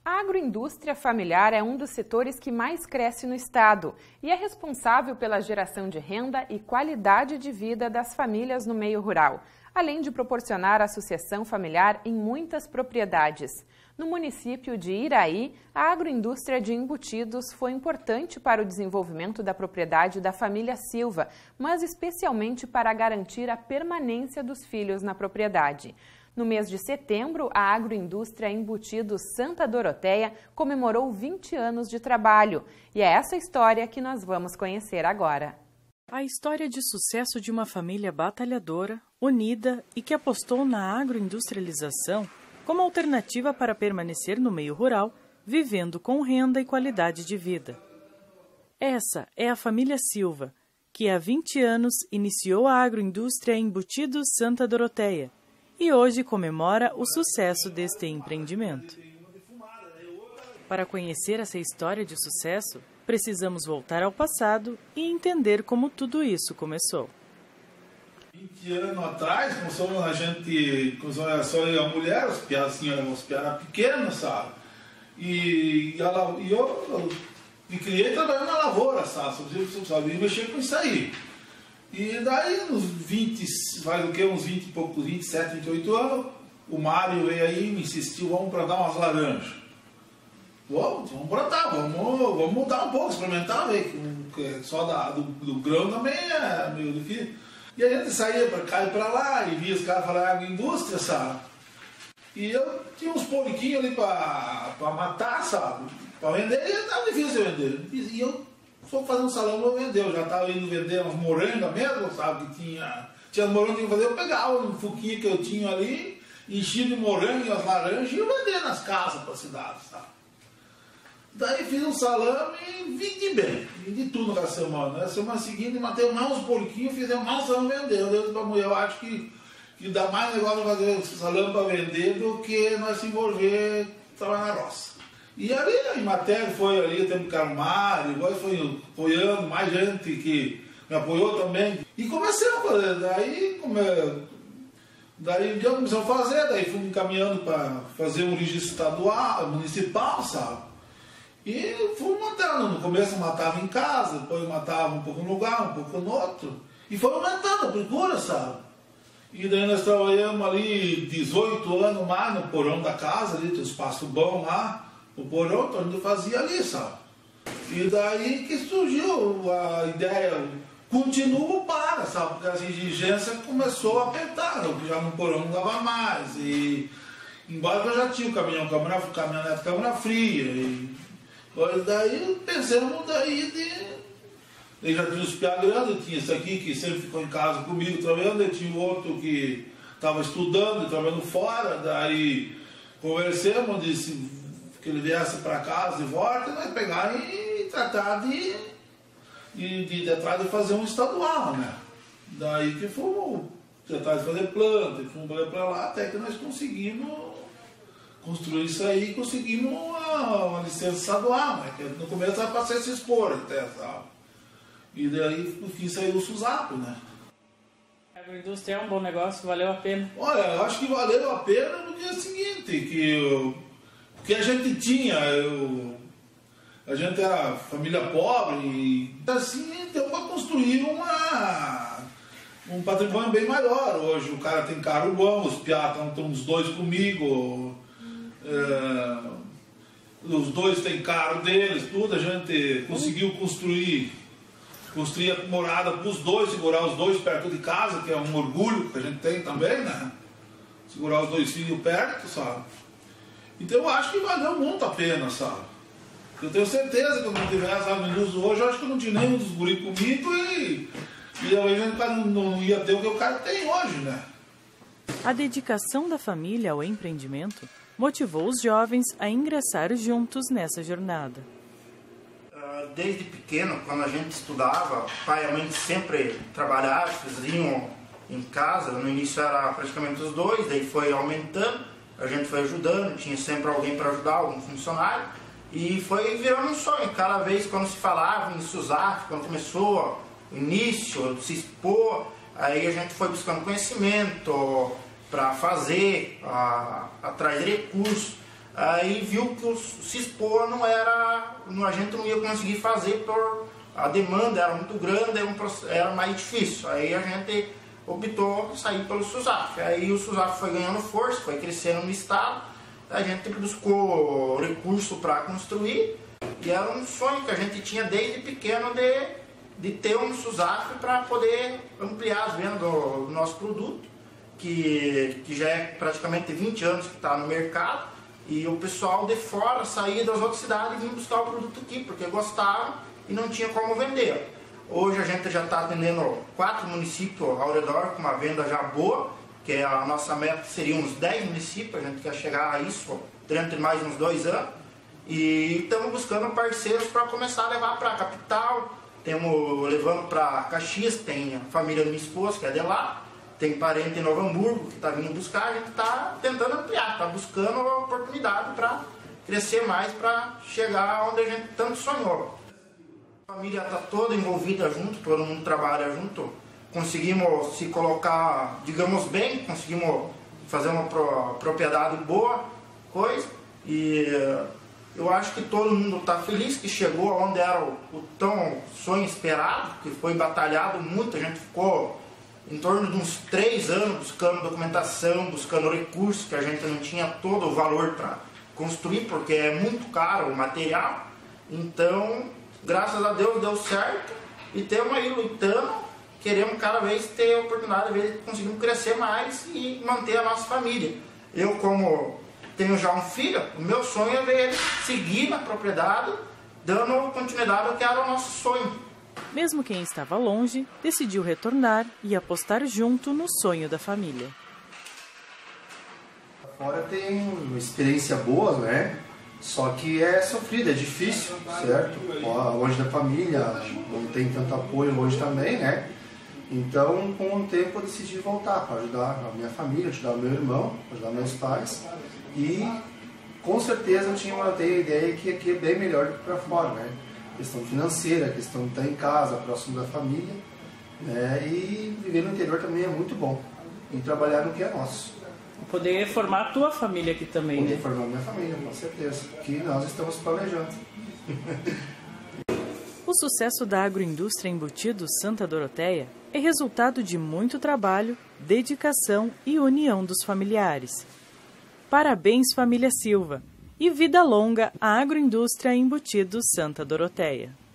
A agroindústria familiar é um dos setores que mais cresce no estado e é responsável pela geração de renda e qualidade de vida das famílias no meio rural, além de proporcionar associação familiar em muitas propriedades. No município de Iraí, a agroindústria de embutidos foi importante para o desenvolvimento da propriedade da família Silva, mas especialmente para garantir a permanência dos filhos na propriedade. No mês de setembro, a agroindústria Embutidos Santa Doroteia comemorou 20 anos de trabalho. E é essa história que nós vamos conhecer agora. A história de sucesso de uma família batalhadora, unida e que apostou na agroindustrialização como alternativa para permanecer no meio rural, vivendo com renda e qualidade de vida. Essa é a família Silva, que há 20 anos iniciou a agroindústria Embutidos Santa Doroteia, e hoje comemora o sucesso deste empreendimento. Para conhecer essa história de sucesso, precisamos voltar ao passado e entender como tudo isso começou. 20 anos atrás, começou a gente, só eu e a mulher, os piadas eram pequenos, sabe? E eu me criei trabalhando na lavoura, sabe? Sabia mexer com isso aí. E daí, uns 20 e poucos, 27, 28 anos, o Mário veio aí e me insistiu, vamos plantar umas laranjas. Vamos plantar, vamos mudar um pouco, experimentar, ver que só do grão também é meio difícil. E a gente saía para cá e para lá e via os caras falarem agroindústria, sabe? E eu tinha uns porquinhos ali para matar, sabe? Para vender, e estava difícil vender. E eu só fazendo um salão para vender, eu já estava indo vender umas morangas mesmo, sabe? Que tinha morangas que eu fazer, eu pegava um fuquinho que eu tinha ali, enchia de morango e as laranjas e ia vender nas casas para a cidade, sabe? Daí fiz um salame e vendi tudo naquela semana. Na semana seguinte matei mais uns porquinhos, fizemos mais um salame e vendeu. Eu disse pra mulher, eu acho que dá mais negócio fazer salame para vender do que nós se envolver trabalhar na roça. E ali, em matéria, foi ali, o tempo Mário, agora foi apoiando, mais gente que me apoiou também. E comecei a fazer, daí um dia começamos a fazer, daí fui me encaminhando para fazer um registro estadual, municipal, sabe? E fui matando, no começo matava em casa, depois matava um pouco num lugar, um pouco no outro. E foi aumentando a procura, sabe? E daí nós trabalhamos ali 18 anos mais no porão da casa, ali tem um espaço bom lá. O porão, então a gente fazia ali, sabe? E daí que surgiu a ideia, continua para, sabe? Porque a exigência começou a apertar, porque já no porão não dava mais. E embora eu já tinha o caminhonete, câmera fria. E daí pensamos eu já tinha os piá grandes, eu tinha esse aqui que sempre ficou em casa comigo trabalhando, eu tinha outro que estava estudando e trabalhando fora, daí conversamos, disse que ele viesse para casa e volta, nós pegar e tratar de fazer um estadual, né? Daí que fomos tratar de fazer planta, fomos para lá, até que nós conseguimos construir isso aí e conseguimos uma licença estadual, né? Que no começo era para se expor até, sabe? E daí no fim saiu o SUSAP, né? A agroindústria é um bom negócio, valeu a pena? Olha, eu acho que valeu a pena no dia seguinte, que a gente tinha, a gente era família pobre e assim deu para construir um patrimônio bem maior. Hoje o cara tem carro bom, os piá estão os dois comigo, os dois têm carro deles, tudo, a gente conseguiu construir a morada para os dois, segurar os dois perto de casa, que é um orgulho que a gente tem também, né? Segurar os dois filhos perto, sabe? Então eu acho que valeu muito a pena, sabe? Eu tenho certeza que eu não tivesse agroindústria hoje, eu acho que eu não tinha nenhum dos guris comigo e a gente não ia ter o que o cara tem hoje, né? A dedicação da família ao empreendimento motivou os jovens a ingressar juntos nessa jornada. Desde pequeno, quando a gente estudava, pai e mãe sempre trabalhavam, faziam em casa. No início era praticamente os dois, daí foi aumentando, a gente foi ajudando, tinha sempre alguém para ajudar, algum funcionário, e foi virando um sonho. Cada vez quando se falava em SUSAP, quando começou o início, se expor, aí a gente foi buscando conhecimento para fazer, atrás de recursos. aí viu que o Cispoa a gente não ia conseguir fazer por a demanda era muito grande, era mais difícil. Aí a gente optou sair pelo SUSAF. Aí o SUSAF foi ganhando força, foi crescendo no estado, a gente buscou recurso para construir e era um sonho que a gente tinha desde pequeno de ter um SUSAF para poder ampliar as vendas do nosso produto, que já é praticamente 20 anos que está no mercado, e o pessoal de fora saía das outras cidades e vinha buscar o produto aqui, porque gostavam e não tinha como vender. Hoje a gente já está atendendo 4 municípios ao redor com uma venda já boa, que a nossa meta seria uns 10 municípios, a gente quer chegar a isso durante mais uns 2 anos, e estamos buscando parceiros para começar a levar para a capital. Estamos levando para Caxias, tem a família da minha esposa, que é de lá, tem parente em Novo Hamburgo que está vindo buscar, a gente está tentando ampliar, está buscando oportunidade para crescer mais, para chegar onde a gente tanto sonhou. A família está toda envolvida junto, todo mundo trabalha junto, conseguimos se colocar, digamos bem, conseguimos fazer uma propriedade boa, e eu acho que todo mundo está feliz que chegou onde era o tão sonho esperado, que foi batalhado muito, a gente ficou em torno de uns 3 anos buscando documentação, buscando recursos, que a gente não tinha todo o valor para construir, porque é muito caro o material. Então, graças a Deus deu certo e estamos aí lutando, queremos cada vez ter a oportunidade de conseguir crescer mais e manter a nossa família. Eu, como tenho já um filho, o meu sonho é ver ele seguir na propriedade, dando continuidade ao que era o nosso sonho. Mesmo quem estava longe, decidiu retornar e apostar junto no sonho da família. Fora tem uma experiência boa, né? Só que é sofrida, é difícil, certo? Longe da família, não tem tanto apoio longe também, né? Então, com o tempo, eu decidi voltar para ajudar a minha família, ajudar o meu irmão, ajudar meus pais. E, com certeza, eu tenho a ideia que aqui é bem melhor do que para fora, né? Questão financeira, questão de estar em casa, próximo da família, né? E viver no interior também é muito bom. E trabalhar no que é nosso. Poder formar a tua família aqui também, Poder né? formar a minha família, com certeza. Que nós estamos planejando. O sucesso da agroindústria Embutidos Santa Doroteia é resultado de muito trabalho, dedicação e união dos familiares. Parabéns, família Silva! E vida longa à agroindústria Embutidos Santa Doroteia.